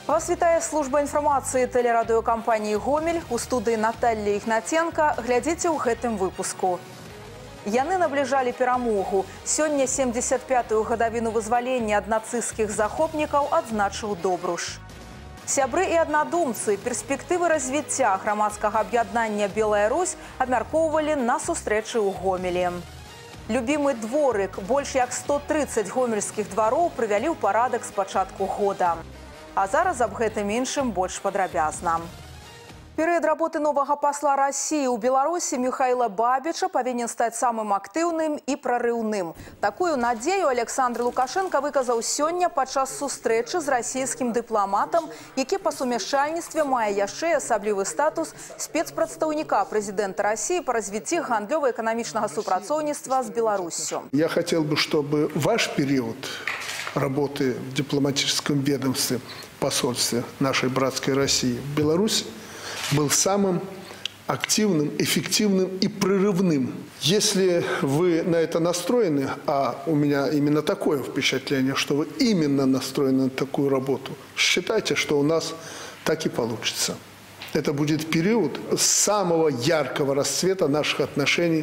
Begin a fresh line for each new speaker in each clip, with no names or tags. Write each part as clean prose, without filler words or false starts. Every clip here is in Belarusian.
Вас вітае служба інфармацыі тэлерадыёкампаніі «Гомель». У студыі Наталья Ігнаценка. Глядзіце ў гэтым выпуску. Яны набліжалі перамогу. Сёння 75-ю гадавіну вызвалення ад нацысцкіх захопнікаў адзначыў Добруш. Сябры і аднадумцы перспектывы развіцця грамадскага аб'яднання «Белая Русь» абмяркоўвалі на сустрэчы ў Гомелі. Любімы дворык, больш як 130 гомельскіх двароў прывялі ў парадак з пачатку года. А зараз аб гэтым іншым больш падрабязна. Перыяд работы новага пасла России ў Беларусі Михаила Бабіча павінен стаць самым актыўным і прарыўным. Такую надзею Александр Лукашенко выказаў сёння падчас сустрэчы з расійскім дыпламатам, які па сумяшчальніцтве мае яшчэ асаблівы статус спецпрадстаўніка прэзідэнта России по развіцці гандлёва-эканамічнага супрацоўніцтва з Беларуссю.
Я хотел бы, чтобы ваш период работы в дипломатическом ведомстве, посольстве нашей братской России в Беларуси был самым активным, эффективным и прорывным. Если вы на это настроены, а у меня именно такое впечатление, что вы именно настроены на такую работу, считайте, что у нас так и получится. Это будет период самого яркого расцвета наших отношений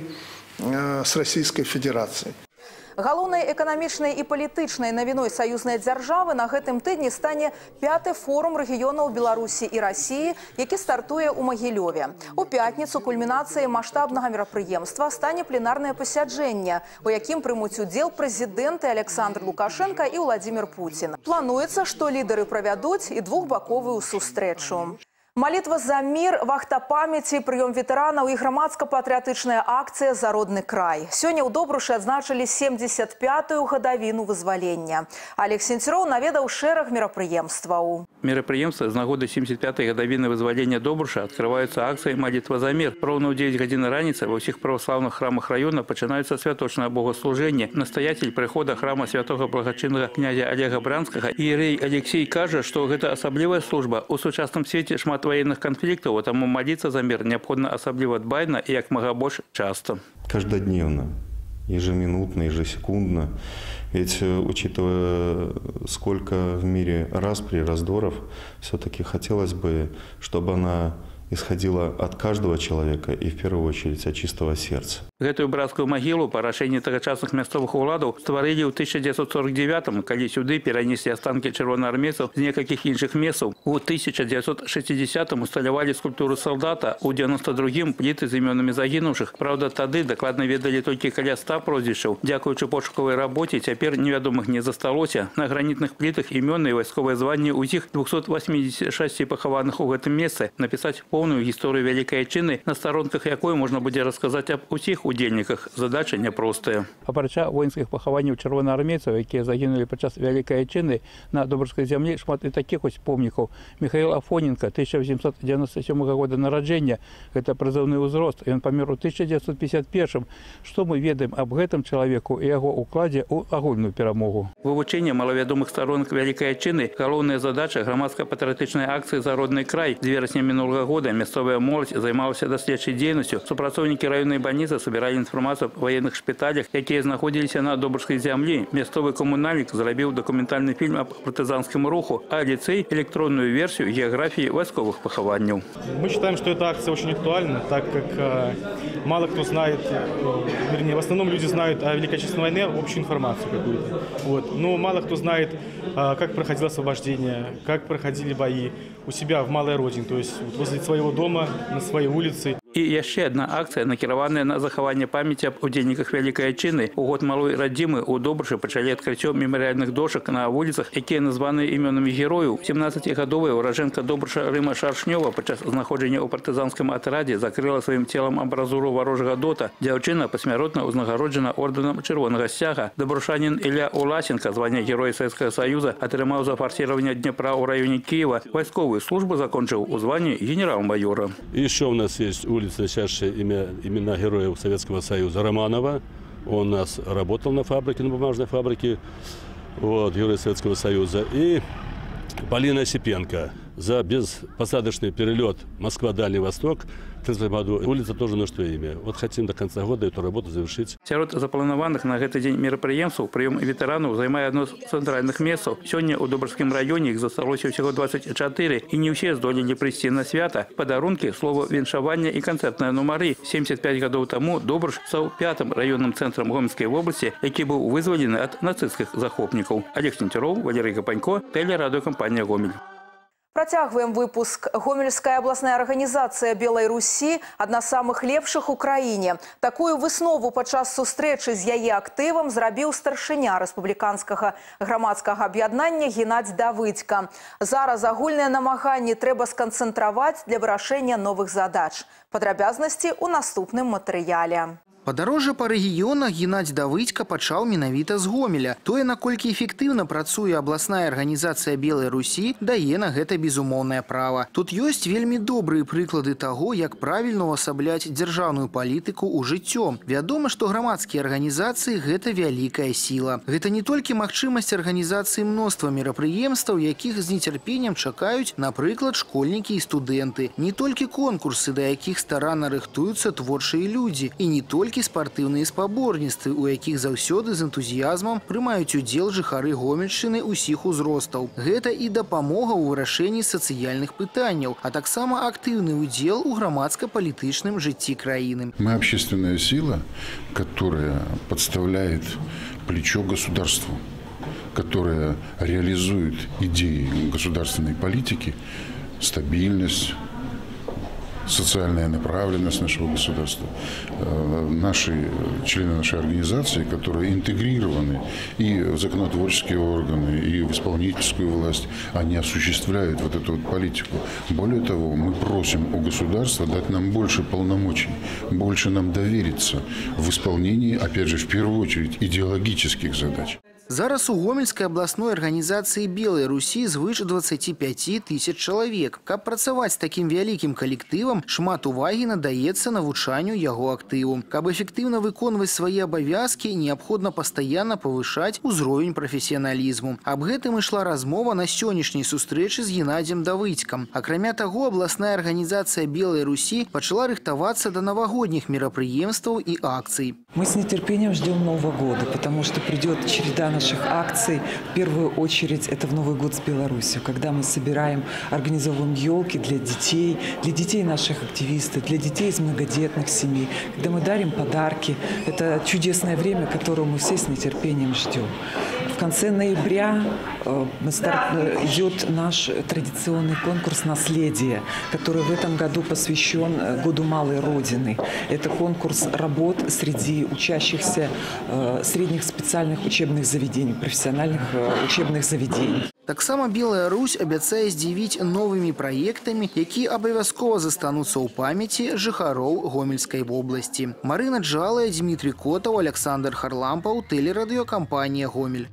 с Российской Федерацией.
Галоўнай эканамічнай і палітычнай навіной саюзнай дзяржавы на гэтым тыдні стане 5-й форум рэгіёнаў Беларусі і Расіі, які стартуе ў Магілёве. У пятніцу кульмінацыяй маштабнага мерапрыемства стане пленарнае пасяджэнне, у якім прымуць удзел прэзідэнты Александр Лукашенко і Владимир Путин. Плануецца, што лідары правядуць і двухбаковую сустрэчу. Малітва за мір, вахта памяці, прыём ветэранаў і грамадска-патрыятычная акцыя «За родны край». Сёння ў Добрушы адзначылі 75-ю гадавіну вызвалення. Олег Сенцюроў наведаў шэраг мерапрыемстваў.
Мерапрыемства з нагоды 75-й гадавіны вызвалення Добруша адкрываюцца акцыяй «Малітва за мір». Роўна ў 9 гадзін раніцы ва ўсіх праваслаўных храмах раёна пачынаюцца святочнае богослужэнне. Настаяцель прыхода храма святога благачыннага князя Олега Бранскага іерей Алексей кажа, што гэта асаблівая служба. У сучасным свеце шмат военных конфликтов, тому молиться за мир необходимо особливо дбайно и как мога больше часто.
Каждодневно, ежеминутно, ежесекундно. Ведь, учитывая, сколько в мире распри, раздоров, все-таки хотелось бы, чтобы она исходила от каждого человека и в первую очередь от чистого сердца.
Гэтую братскую магілу па рашэнні тагачасных мясцовых уладаў стварылі ў 1949-м, калі сюды перанеслі астанкі чырвонаармейцаў з некалькіх іншых месцаў. У 1960-м усталявалі скульптуру салдата, у 92-м пліты з імёнамі загінуўшых. Праўда, тады дакладна ведалі толькі каля 100 прозвішчаў. Дзякуючы пошукавай рабоце, цяпер невядомых не засталося. На гранітных плітах імёны і вайсковыя званні ўсіх 286 пахаваных у гэтым месцы. Напісаць поўную гісторыю Вялікай Айчыны, на старонках якой можна будзе расказаць аб усіх удзельніках. Задача няпростая.
Апрача воінскіх пахаванняў чырвонаармейцаў, якія загінулі падчас Вялікай Айчыны, на Добрушскай зямлі шмат і такіх ось помнікаў. Михаил Афоненко, 1897 года нараджэння, гэта прызыўны ўзрост, ён памёр у 1951. Што мы ведаем аб гэтым чалавеку і яго ўкладзе ў агульную перамогу?
Вывучэнне малавядомых старонак Вялікай Айчыны – галоўная задача грамадска-патрыятычнай акцыі «За родны край». З верасня мінулага года мясцовая моладзь займалася даследчай дзейнасцю. Супрацоўнікі раённай бальніцы собирали информацию о военных шпиталях, якія знаходзіліся на Добрушскай зямлі. Мясцовы коммунальник зрабіў документальный фильм об партизанском руху, а лицей – электронную версию географии войсковых похований.
Мы считаем, что эта акция очень актуальна, так как мало кто знает, вернее, в основном люди знают о Великой Отечественной войне общую информацию какую-то. Вот. Но мало кто знает, как проходило освобождение, как проходили бои у себя в малой родине, то есть возле своего дома, на своей улице.
І яшчэ одна акцыя, накіраваная на захаванне памяці аб удзельніках Вялікай Айчыны. У год малой радзімы ў Добрушы пачалі адкрыццё мемарыяльных дошак на вуліцах, якія названы імёнамі герояў. 17гадовая уражэнка Добруша Рыма Шаршнёва падчас знаходжання ў партызанскім атрадзе закрыла сваім целам абразуру варожага дота. Дзяўчына пасмяротна ўзнагароджана ордэнам Чырвонага Сцяга. Добрушанін Ілля Уласенко, звання Героя Савецкага Саюза, атрымаў за фарсіраванне Днепра ў раёне Киева. Вайсковую службу закончыў у званні генерал-майора.
Еще у нас есть улица, носящая имена героев Советского Союза. Романова. Он у нас работал на фабрике, на бумажной фабрике. Вот, герой Советского Союза. И Полина Осипенко. за беспосадочный перелет Москва-Дальний Восток. В 2013 году улица тоже на что имя. Вот хотим до конца года эту работу завершить.
Сярод запланаваных на этот день мерапрыемстваў прыём ветэранаў займае одно з цэнтральных месцаў. Сёння ў Добрскім раёне іх засталося ўсяго 24, і не ўсе здолелі прыйсці на свята. Падарункі, слова віншавання і канцэртныя нумары. 75 гадоў таму Добрыш стаў 5-м раённым цэнтрам Гомельскай вобласці, які быў вызвалены ад нацысцкіх захопнікаў. Олег Сненцюроў, Валерий Гапанько, тэлерадыёкампанія «Гомель».
Працягваем выпуск. Гомельская областная организация Белой Руси – одна з самых лепшых у краіне. Такую выснову падчас сустрэчы з яе актывам зрабіў старшыня рэспубліканскага грамадскага аб'яднання Геннадзь Давыдзька. Зараз агульныя намаганні трэба сканцэнтраваць для вырашэння новых задач. Падрабязнасці ў наступным матэрыяле.
Падарожжа па рэгіёнах Геннадзь Давыдзька пачаў менавіта з Гомеля. Тое, наколькі эфектыўна працуе абласная арганізацыя Белай Русі, дае на гэта безумоўнае права. Тут ёсць вельмі добрыя прыклады таго, як правільна ўвасабляць дзяржаўную палітыку ў жыццё. Вядома, што грамадскія арганізацыі – гэта вялікая сіла. Гэта не толькі магчымасць арганізацыі мноства мерапрыемстваў, якіх з нецярпеннем чакаюць, напрыклад, школьнікі і студэнты. Не толькі конкурсы, да якіх старанна рыхтуюцца творчыя людзі. І не толькі спартыўныя спаборніцтвы, у якіх заўсёды з энтузіязмам прымаюць удзел жыхары Гомельшчыны ўсіх узростаў. Гэта і дапамога ў вырашэнні сацыяльных пытанняў, а таксама актыўны удзел у грамадска-палітычным жыцці краіны.
Мы общественная сила, которая подставляет плечо государству, которая реализует идеи государственной политики, стабильность, социальная направленность нашего государства. Наши члены нашей организации, которые интегрированы и в законотворческие органы, и в исполнительскую власть, они осуществляют вот эту вот политику. Более того, мы просим у государства дать нам больше полномочий, больше нам довериться в исполнении, опять же, в первую очередь, идеологических задач.
Зараз у Гомельскай абласной арганізацыі Белай Русі звыш 25 тысяч чалавек. Каб працаваць з такім вялікім калектывам, шмат увагі надаецца навучанню яго актыву. Каб эфектыўна выконваць свае абавязкі, неабходна пастаянна павышаць узровень прафесіяналізму. Аб гэтым ішла размова на сённяшняй сустрэчы з Геннадзем Давыдзькам. Акрамя таго, абласная арганізацыя Белай Русі пачала рыхтавацца да навагодніх мерапрыемстваў і акцый.
Мы с нетерпением ждем Нового года, потому что придет череда наших акций. В первую очередь это в Новый год с Беларусью, когда мы собираем, организовываем елки для детей наших активистов, для детей из многодетных семей, когда мы дарим подарки. Это чудесное время, которое мы все с нетерпением ждем. В конце ноября идет наш традиционный конкурс «Наследие», который в этом году посвящен Году Малой Родины. Это конкурс работ среди учащихся средних специальных учебных заведений, профессиональных учебных заведений.
Таксама Белая Русь абяцае здзівіць новымі праектамі, якія абавязкова застануцца ў памяці жыхароў Гомельскай вобласці. Марына Джалая, Дмитрий Котаў, Александр Харлампаў, тэлерадыёкампанія «Гомель».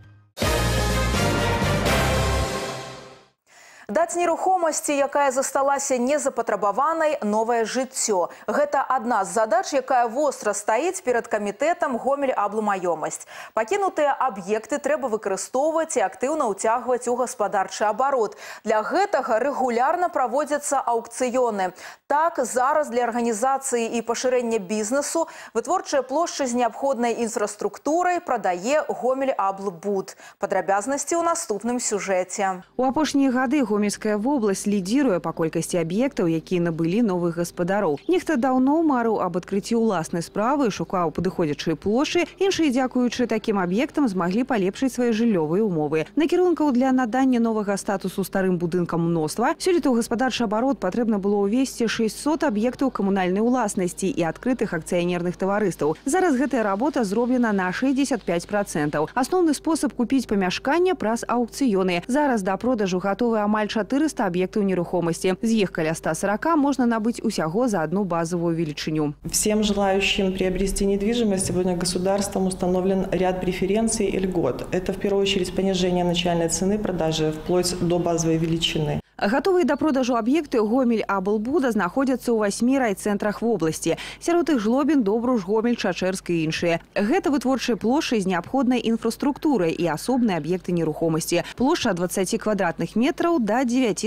Даць нерухомасці, якая засталася незапатрабаванай, новае жыццё. Гэта адна з задач, якая востра стаіць перад камітэтам «Гомель-Аблмаёмасць». Пакінутыя аб'екты трэба выкарыстоўваць і актыўна ўцягваць у гаспадарчы абарот. Для гэтага рэгулярна праводзяцца аўкцыёны. Так, зараз для арганізацыі і пашырэння бізнесу вытворчыя плошчы з неабходнай інфраструктурай прадае «Гомель-Аблбуд». Падрабязнасці ў наступным сюжэце.
У апошнія гады Гомельская вобласць лідзіруе па колькасці аб'ектаў, якія набылі новых гаспадароў. Нехта даўно марыў аб адкрыцці ўласнай справы, шукаў падыходзячыя плошы. Іншыя, дзякуючы такім аб'ектам, змаглі палепшыць свае жыллёвыя умовы. Накірункаў для надання новага статусу старым будынкам мноства. Сёлета ў гаспадарчы абарот патрэбна было ўвесці 600 аб'ектаў камунальнай уласнасці і адкрытых акцыянерных таварыстаў. Зараз гэтая работа зроблена на 65%. Асноўны спосаб купіць памяшканне праз аўкцыёны. Зараз да продажу гатовы амаль 400 объектов нерухомости. З іх каля 140 можно набыть усяго за одну базовую величину.
Всем желающим приобрести недвижимость сегодня государством установлен ряд преференций и льгот. Это в первую очередь понижение начальной цены продажи вплоть до базовой величины.
Гатовыя да продажу аб'екты Гомель Аблбуда знаходзяцца ў 8 райцэнтрах вобласці. Сярод іх Жлобін, Добруж, Гомель, Чачэрск і іншыя. Гэта вытворчыя плошчы з неабходнай інфраструктурай і асобныя аб'екты нерухомасці. Плошча ад 20 квадратных метраў да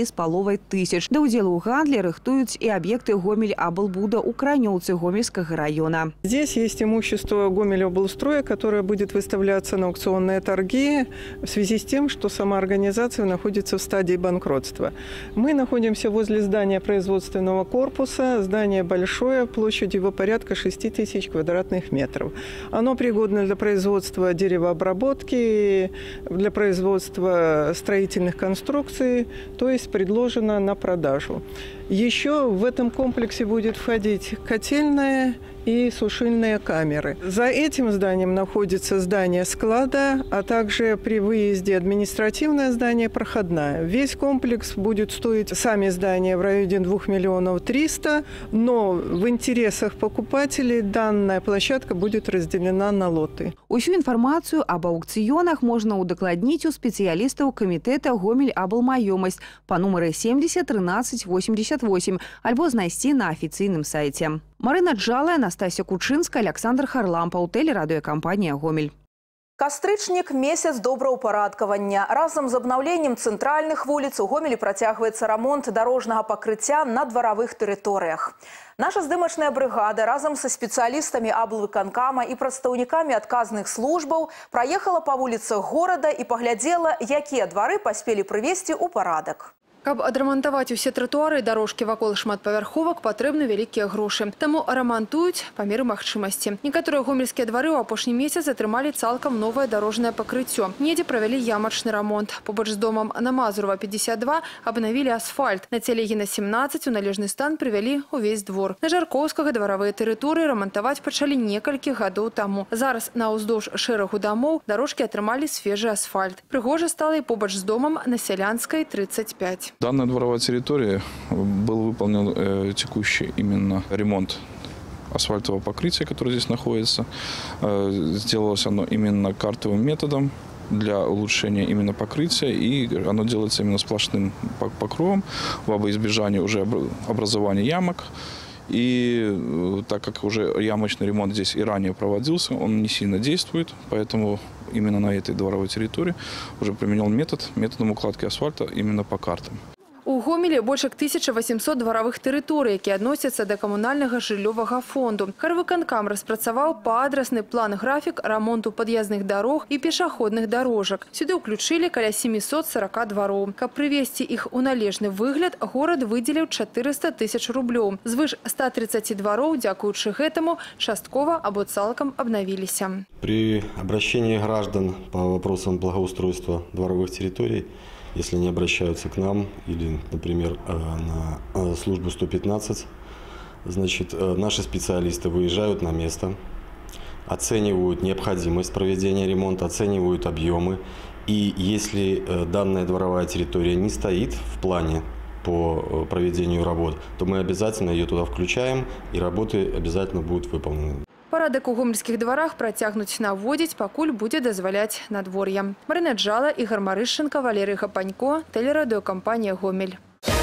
9,5 тысяч. Да ўдзелу ў гандлі рыхтуюць і аб'екты Гомель Аблбуда ў Кранёўцы Гомельскага района.
Здесь есть имущество Гомель Облстроя, которое будет выставляться на аукционные торги в связи с тем, что сама организация находится в стадии банкротства. Мы находимся возле здания производственного корпуса. Здание большое, площадью его порядка 6 тысяч квадратных метров. Оно пригодно для производства деревообработки, для производства строительных конструкций, то есть предложено на продажу. Еще в этом комплексе будет входить котельная и сушильные камеры. За этим зданием находится здание склада, а также при выезде административное здание проходная. Весь комплекс будет стоить, сами здания, в районе 2 300 000, но в интересах покупателей данная площадка будет разделена на лоты.
Усю информацию об аукционах можно удокладнить у специалистов комитета Гомель Аблмаёмасць по номеру 70 13 88 альбо знайсці на официальном сайте. Марина Джала, Анастасия Кучинская, Александр Харлампаў, телерадиокомпания «Гомель».
Кастрычнік – месяц добраўпарадкавання. Разам з абнаўленнем цэнтральных вуліц у Гомелі працягваецца рамонт дарожнага пакрыцця на дваравых тэрыторыях. Наша здымачная брыгада разам са спецыялістамі аблвыканкама і прадстаўнікамі адказных службаў праехала па вуліцах горада і паглядзела, якія двары паспелі прывесці ў парадак.
Каб адрамантаваць усе тратуары і дарожкі вакол шматпавярховак, патрэбны вялікія грошы. Таму рамантуюць па меры магчымасці. Некаторыя гомельскія двары ў апошні месяц атрымалі цалкам новае дарожнае пакрыццё. Недзе правялі ямачны рамонт. Побач з домам на Мазурова 52 абнавілі асфальт. На Целегіна 17 у належны стан прывялі ўвесь двор. На Жаркоўскага дваравыя тэрыторыі рамантаваць пачалі некалькі гадоў таму. Зараз на ўздоўж шэрагу дамоў дарожкі атрымалі свежы асфальт. Прыгожа стала і побач з домам на Сялянскай 35.
Данная дворовая территория был выполнен текущий именно ремонт асфальтового покрытия, которое здесь находится. Сделалось оно именно картовым методом для улучшения именно покрытия, и оно делается именно сплошным покровом во избежание уже образования ямок. И так как уже ямочный ремонт здесь и ранее проводился, он не сильно действует, поэтому именно на этой дворовой территории уже применил методом укладки асфальта именно по картам.
У Гомелі больш як 1800 дваровых тэрыторый, якія адносяцца да камунальнага жыллёвага фонду. Харвыканкам распрацаваў паадрасны план-графік рамонту пад'язных дарог і пешаходных дарожак. Сюды ўключылі каля 740 двароў. Каб прывесці іх у належны выгляд, горад выдзеліў 400 000 рублёў. Звыш 130 двароў, дзякуючы гэтаму, часткова або цалкам абнавіліся.
При обращении граждан по вопросам благоустройства дворовых территорий, если они обращаются к нам или, например, на службу 115, значит, наши специалисты выезжают на место, оценивают необходимость проведения ремонта, оценивают объемы. И если данная дворовая территория не стоит в плане по проведению работ, то мы обязательно ее туда включаем, и работы обязательно будут выполнены.
Парадак у гомельскіх дварах працягнуць наводзіць, пакуль будзе дазваляць надвор'е. Марина Джала, Ігор Марышченко, Валерий Гапанько, телерадиокомпания «Гомель».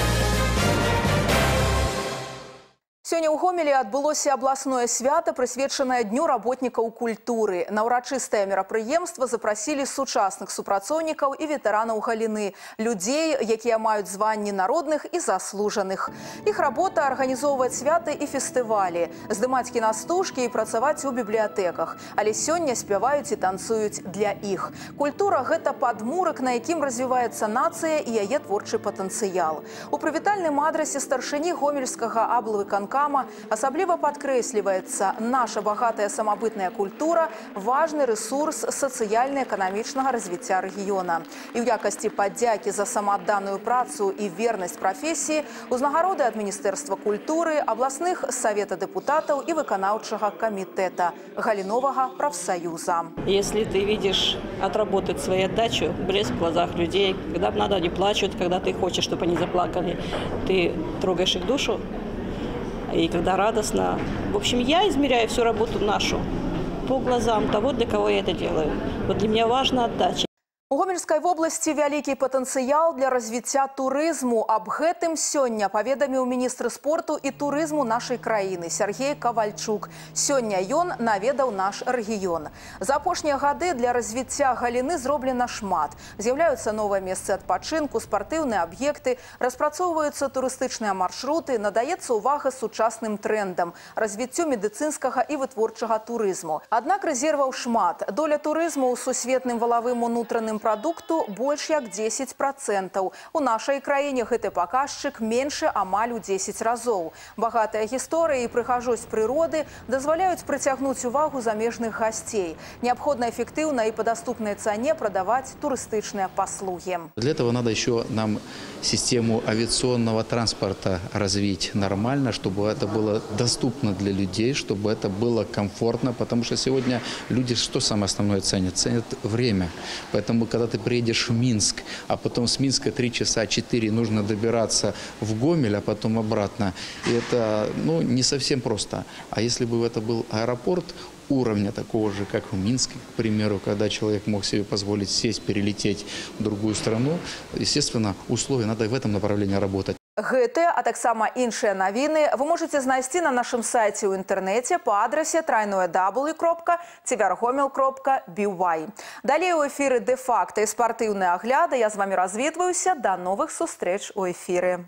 Сёння ў Гомелі адбылося абласное свята, прысвечанае Дню работнікаў культуры. На ўрачыстае мерапрыемства запрасілі сучасных супрацоўнікаў і ветэранаў галіны, людзей, якія маюць званні народных і заслужаных. Іх работа арганізоўваць святы і фестывалі, здымаць кінастужкі і працаваць у бібліятэках. Але сёння спяваюць і танцуюць для іх. Культура – гэта падмурак, на якім развіваецца нацыя і яе творчы патэнцыял. У прывітальным адрасе старшыні гомельскага аблвыканкама асабліва падкрэсліваецца, наша багатая самабытная культура – важны рэсурс сацыяльна-эканамічнага развіцця рэгіёна. І ў якасці падзякі за самаадданую працу і вернасць прафесіі узнагароды ад Міністэрства культуры, абласных савета дэпутатаў і выканаўчага камітэта галіновага прафсаюза.
Если ты видишь отработать свою отдачу, блеск в глазах людей, когда надо, они плачут, когда ты хочешь, чтобы они заплакали, ты трогаешь их душу. И когда радостно. В общем, я измеряю всю работу нашу по глазам того, для кого я это делаю. Вот для меня важна отдача.
У Гомельской области великий потенциал для развития туризму. Об гэтым сёння поведомил министр спорту и туризму нашей краины Сергей Ковальчук. Сёння ён наведал наш регион. За апошнія гады для развития галины зроблена шмат. З'являются новые места адпачынку, спортивные объекты, распрацоўваюцца турыстычныя маршруты, надаецца увага сучасным трендам, развіццю медицинского и вытворчага туризму. Однако резерваў шмат. Доля туризму у сусветным валавым унутраным продукту больше як 10%. У нашей краине гэты показчик меньше амаль у 10 разоў. Богатая история и прыгажосць природы дазваляюць прыцягнуць увагу замежных гостей. Необходимо эффективно и по доступной цене продавать туристичные послуги.
Для этого надо еще нам систему авиационного транспорта развить нормально, чтобы это было доступно для людей, чтобы это было комфортно, потому что сегодня люди что самое основное ценят? Ценят время. Поэтому, когда ты приедешь в Минск, а потом с Минска 3 часа 4 нужно добираться в Гомель, а потом обратно, и это не совсем просто. А если бы это был аэропорт уровня такого же, как в Минске, к примеру, когда человек мог себе позволить сесть, перелететь в другую страну, естественно, условия, надо в этом направлении работать.
Гэтыя, а таксама іншыя навіны вы можете знайсці на нашем сайте ў інтэрнэце по адрасе www.tvrgomel.by. Далей у эфіры «Де-факто» і спартыўныя агляды. Я з вами развітваюся. До новых сустрэч у эфіры.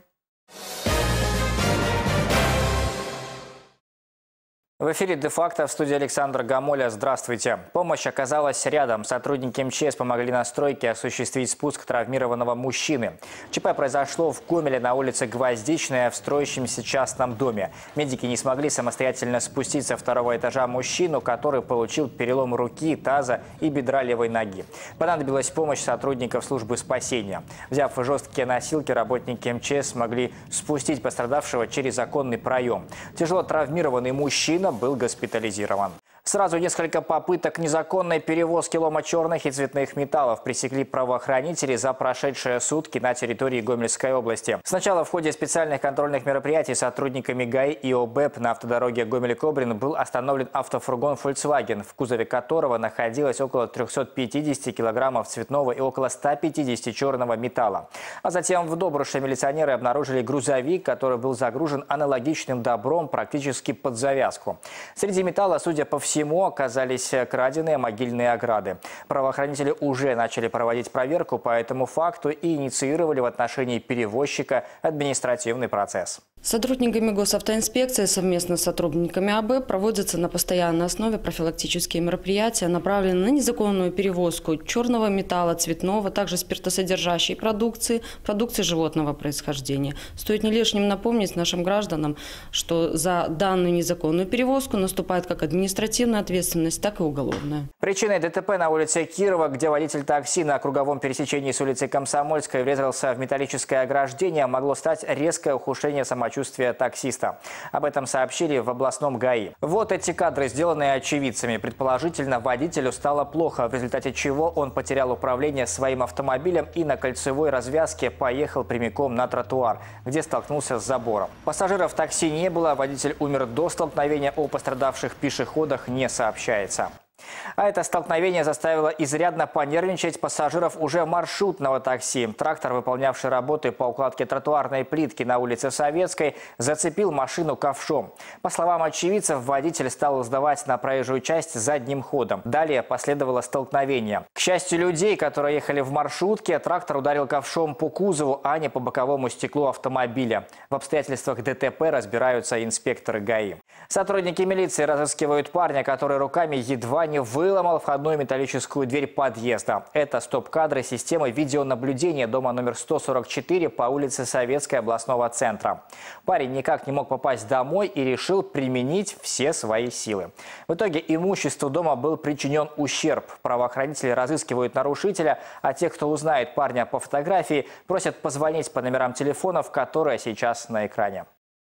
В эфире «Де-факто», в студии Александр Гамоля. Здравствуйте. Помощь оказалась рядом. Сотрудники МЧС помогли на стройке осуществить спуск травмированного мужчины. ЧП произошло в Гомеле на улице Гвоздичная в строящемся частном доме. Медики не смогли самостоятельно спустить со второго этажа мужчину, который получил перелом руки, таза и бедра левой ноги. Понадобилась помощь сотрудников службы спасения. Взяв жесткие носилки, работники МЧС смогли спустить пострадавшего через оконный проем. Тяжело травмированный мужчина был госпитализирован. Сразу несколько попыток незаконной перевозки лома черных и цветных металлов пресекли правоохранители за прошедшие сутки на территории Гомельской области. Сначала в ходе специальных контрольных мероприятий сотрудниками ГАИ и ОБЭП на автодороге Гомель-Кобрин был остановлен автофургон Volkswagen, в кузове которого находилось около 350 килограммов цветного и около 150 черного металла. А затем в Добруше милиционеры обнаружили грузовик, который был загружен аналогичным добром практически под завязку. Среди металла, судя по всему, оказались краденые могильные ограды. Правоохранители уже начали проводить проверку по этому факту и инициировали в отношении перевозчика административный процесс.
Сотрудниками госавтоинспекции совместно с сотрудниками АБ проводятся на постоянной основе профилактические мероприятия, направленные на незаконную перевозку черного металла, цветного, также спиртосодержащей продукции животного происхождения. Стоит не лишним напомнить нашим гражданам, что за данную незаконную перевозку наступает как административная ответственность, так и уголовная.
Причиной ДТП на улице Кирова, где водитель такси на круговом пересечении с улицы Комсомольской врезался в металлическое ограждение, могло стать резкое ухудшение самочувствия таксиста. Об этом сообщили в областном ГАИ. Вот эти кадры, сделанные очевидцами. Предположительно, водителю стало плохо, в результате чего он потерял управление своим автомобилем и на кольцевой развязке поехал прямиком на тротуар, где столкнулся с забором. Пассажиров в такси не было, водитель умер до столкновения, о пострадавших пешеходах не сообщается. А это столкновение заставило изрядно понервничать пассажиров уже маршрутного такси. Трактор, выполнявший работы по укладке тротуарной плитки на улице Советской, зацепил машину ковшом. По словам очевидцев, водитель стал сдавать на проезжую часть задним ходом. Далее последовало столкновение. К счастью людей, которые ехали в маршрутке, трактор ударил ковшом по кузову, а не по боковому стеклу автомобиля. В обстоятельствах ДТП разбираются инспекторы ГАИ. Сотрудники милиции разыскивают парня, который руками едва не выломал входную металлическую дверь подъезда. Это стоп-кадры системы видеонаблюдения дома номер 144 по улице Советской областного центра. Парень никак не мог попасть домой и решил применить все свои силы. В итоге имуществу дома был причинен ущерб. Правоохранители разыскивают нарушителя, а тех, кто узнает парня по фотографии, просят позвонить по номерам телефонов, которые сейчас на экране.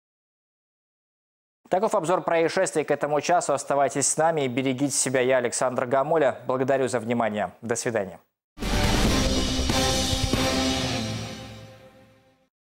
Таков обзор происшествий к этому часу. Оставайтесь с нами и берегите себя. Я Александр Гамоля. Благодарю за внимание. До свидания.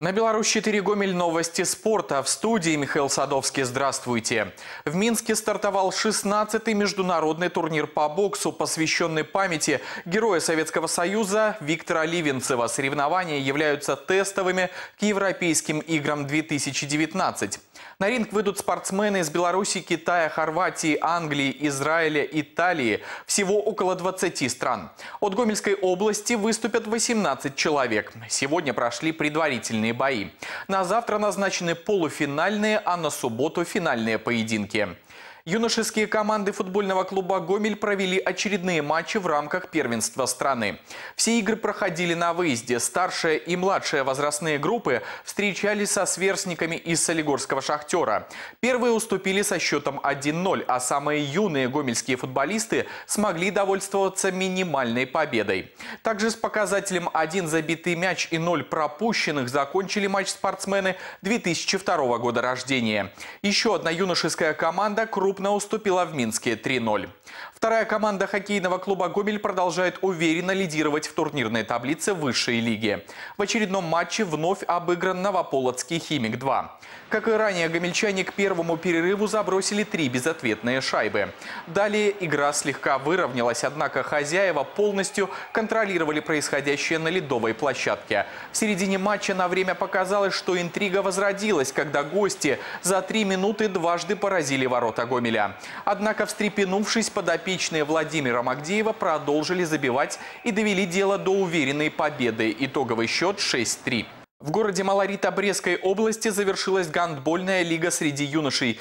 На Беларусь-4 Гомель новости спорта. В студии Михаил Садовский. Здравствуйте. В Минске стартовал 16-й международный турнир по боксу, посвященный памяти героя Советского Союза Виктора Ливенцева. Соревнования являются тестовыми к Европейским играм 2019. На ринг выйдут спортсмены из Беларуси, Китая, Хорватии, Англии, Израиля, Италии. Всего около 20 стран. От Гомельской области выступят 18 человек. Сегодня прошли предварительные бои. На завтра назначены полуфинальные, а на субботу финальные поединки. Юношеские команды футбольного клуба «Гомель» провели очередные матчи в рамках первенства страны. Все игры проходили на выезде. Старшие и младшие возрастные группы встречались со сверстниками из солигорского «Шахтера». Первые уступили со счетом 1-0, а самые юные гомельские футболисты смогли довольствоваться минимальной победой. Также с показателем 1 забитый мяч и 0 пропущенных закончили матч спортсмены 2002 года рождения. Еще одна юношеская команда крупно уступила в Минске 3-0. Вторая команда хоккейного клуба «Гомель» продолжает уверенно лидировать в турнирной таблице высшей лиги. В очередном матче вновь обыгран Новополоцкий «Химик-2». Как и ранее, гомельчане к первому перерыву забросили 3 безответные шайбы. Далее игра слегка выровнялась, однако хозяева полностью контролировали происходящее на ледовой площадке. В середине матча на время показалось, что интрига возродилась, когда гости за 3 минуты дважды поразили ворота Гомеля. Однако, встрепенувшись, подопечные Владимира Магдеева продолжили забивать и довели дело до уверенной победы. Итоговый счет 6-3. В городе Малорита Брестской области завершилась гандбольная лига среди юношей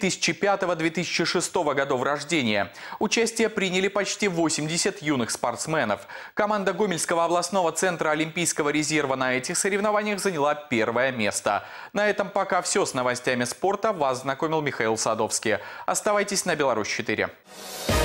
2005-2006 годов рождения. Участие приняли почти 80 юных спортсменов. Команда Гомельского областного центра Олимпийского резерва на этих соревнованиях заняла 1-е место. На этом пока все. С новостями спорта вас знакомил Михаил Садовский. Оставайтесь на Беларусь-4.